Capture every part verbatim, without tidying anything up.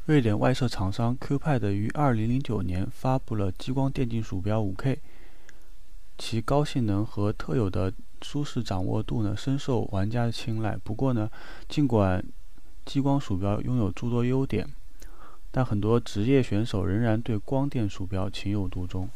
瑞典外设厂商 Q-Pad 于二零零九年发布了激光电竞鼠标 五K， 其高性能和特有的舒适掌握度呢，深受玩家的青睐。不过呢，尽管激光鼠标拥有诸多优点，但很多职业选手仍然对光电鼠标情有独钟。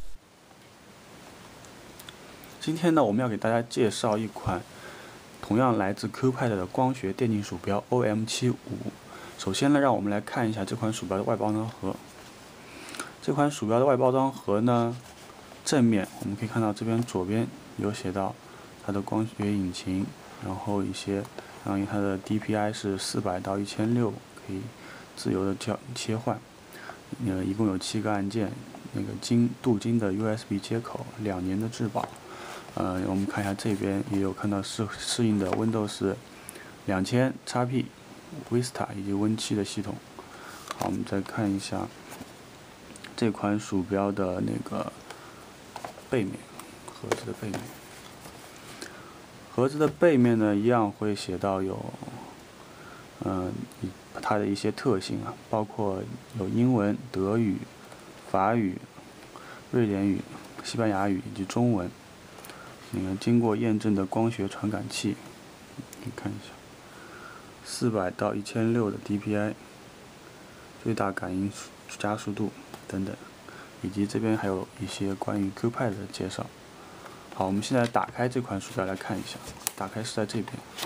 今天呢，我们要给大家介绍一款同样来自 Q-Pad 的光学电竞鼠标 O M 七五。首先呢，让我们来看一下这款鼠标的外包装盒。这款鼠标的外包装盒呢，正面我们可以看到这边左边有写到它的光学引擎，然后一些，然后它的 D P I 是四百到一千六，可以自由的调切换。呃，一共有七个按键，那个金镀金的 U S B 接口，两年的质保。呃，我们看一下这边也有看到适适应的 Windows 两千 X P、Vista 以及 Win 七的系统。好，我们再看一下这款鼠标的那个背面，盒子的背面。盒子的背面呢，一样会写到有，嗯、呃，它的一些特性啊，包括有英文、德语、法语、瑞典语、西班牙语以及中文。那个经过验证的光学传感器，你看一下，四百到一千六的 D P I， 最大感应加速度等等，以及这边还有一些关于 Q-Pad 的介绍。好，我们现在打开这款鼠标来看一下，打开是在这边。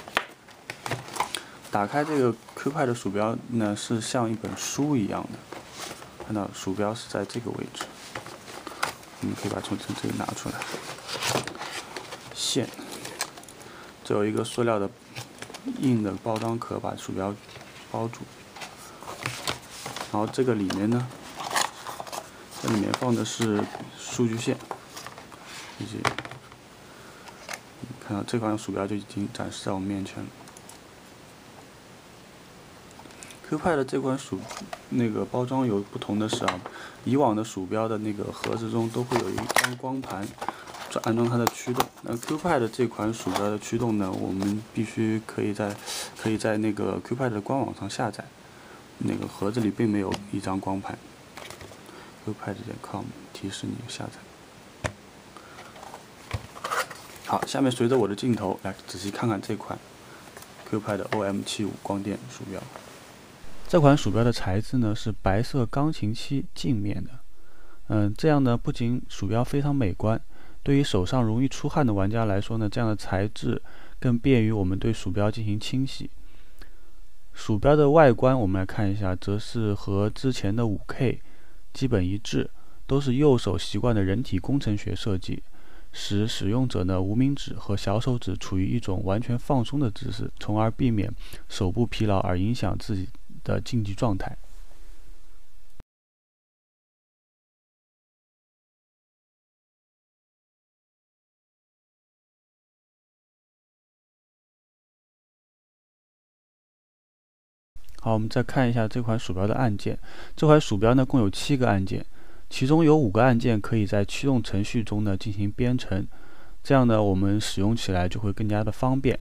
打开这个 Q-Pad 的鼠标呢，是像一本书一样的，看到鼠标是在这个位置，我们可以把它从这里拿出来。线，这有一个塑料的硬的包装壳把鼠标包住，然后这个里面呢，这里面放的是数据线，以及看到这款鼠标就已经展示在我们面前了。Q-Pad 的这款鼠那个包装有不同的是啊，以往的鼠标的那个盒子中都会有一张光盘。安装它的驱动。那 Q-Pad 这款鼠标的驱动呢，我们必须可以在可以在那个 Q-Pad 的官网上下载。那个盒子里并没有一张光盘。Qpad 点 com 提示你下载。好，下面随着我的镜头来仔细看看这款 Q-Pad O M 七五光电鼠标。这款鼠标的材质呢是白色钢琴漆镜面的，嗯，这样呢不仅鼠标非常美观。对于手上容易出汗的玩家来说呢，这样的材质更便于我们对鼠标进行清洗。鼠标的外观我们来看一下，则是和之前的 五K 基本一致，都是右手习惯的人体工程学设计，使使用者的无名指和小手指处于一种完全放松的姿势，从而避免手部疲劳而影响自己的竞技状态。好，我们再看一下这款鼠标的按键。这款鼠标呢共有七个按键，其中有五个按键可以在驱动程序中呢进行编程，这样呢我们使用起来就会更加的方便。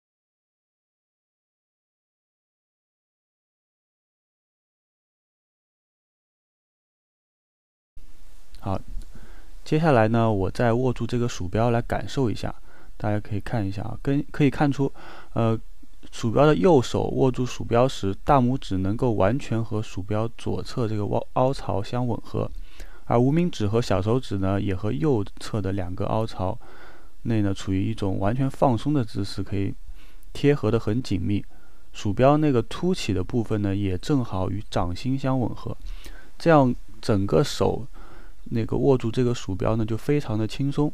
好，接下来呢我再握住这个鼠标来感受一下，大家可以看一下啊，跟可以看出，呃。鼠标的右手握住鼠标时，大拇指能够完全和鼠标左侧这个凹槽相吻合，而无名指和小手指呢，也和右侧的两个凹槽内呢处于一种完全放松的姿势，可以贴合的很紧密。鼠标那个凸起的部分呢，也正好与掌心相吻合，这样整个手那个握住这个鼠标呢，就非常的轻松。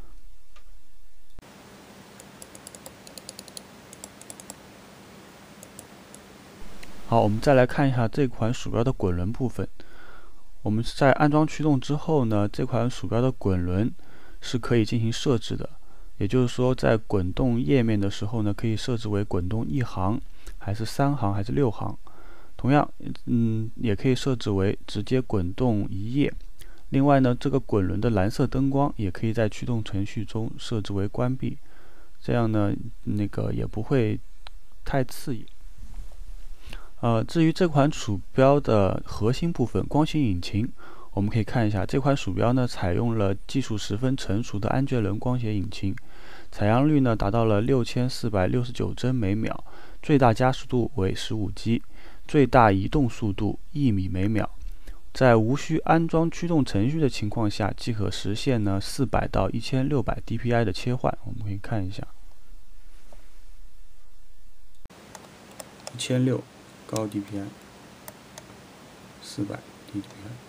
好，我们再来看一下这款鼠标的滚轮部分。我们在安装驱动之后呢，这款鼠标的滚轮是可以进行设置的。也就是说，在滚动页面的时候呢，可以设置为滚动一行，还是三行，还是六行。同样，嗯，也可以设置为直接滚动一页。另外呢，这个滚轮的蓝色灯光也可以在驱动程序中设置为关闭，这样呢，那个也不会太刺眼。 呃，至于这款鼠标的核心部分光学引擎，我们可以看一下，这款鼠标呢采用了技术十分成熟的安杰伦光学引擎，采样率呢达到了六千四百六十九帧每秒，最大加速度为 十五 G， 最大移动速度一米每秒。在无需安装驱动程序的情况下，即可实现呢四百到一千六百 D P I 的切换。我们可以看一下，一千六高 D P I， 四百低 D P I。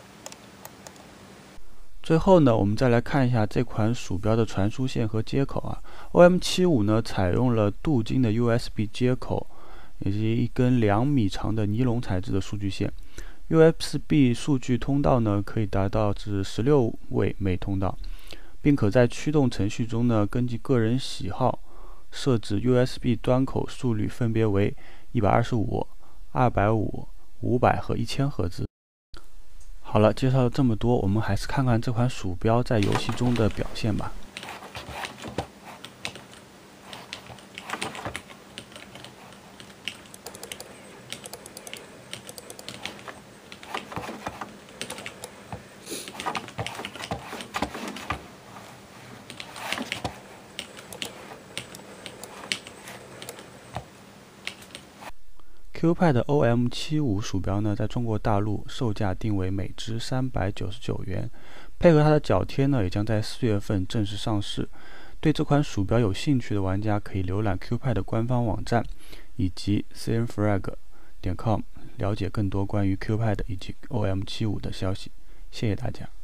最后呢，我们再来看一下这款鼠标的传输线和接口啊。O M 七五 呢采用了镀金的 U S B 接口，以及一根两米长的尼龙材质的数据线。U S B 数据通道呢可以达到至十六位每通道，并可在驱动程序中呢根据个人喜好设置 U S B 端口速率分别为一百二十五、二百五、五百和一千赫兹。好了，介绍了这么多，我们还是看看这款鼠标在游戏中的表现吧。QPad O M 七五 鼠标呢，在中国大陆售价定为每只三百九十九元，配合它的脚贴呢，也将在四月份正式上市。对这款鼠标有兴趣的玩家可以浏览 QPad 的官方网站以及 C N frag 点 com 了解更多关于 QPad 以及 O M 七五 的消息。谢谢大家。